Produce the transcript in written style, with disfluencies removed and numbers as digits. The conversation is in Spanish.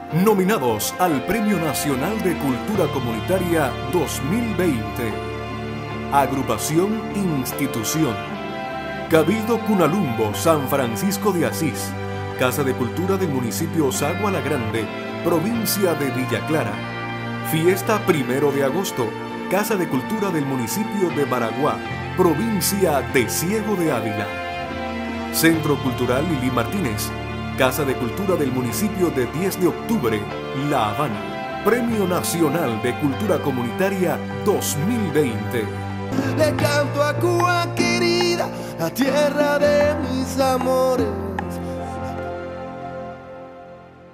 Nominados al Premio Nacional de Cultura Comunitaria 2020. Agrupación Institución. Cabildo Cunalumbo, San Francisco de Asís. Casa de Cultura del municipio Osagua La Grande, provincia de Villa Clara. Fiesta 1 de agosto. Casa de Cultura del municipio de Baraguá, provincia de Ciego de Ávila. Centro Cultural Lili Martínez. Casa de Cultura del municipio de 10 de octubre, La Habana. Premio Nacional de Cultura Comunitaria 2020. Le canto a Cuba querida, la tierra de mis amores.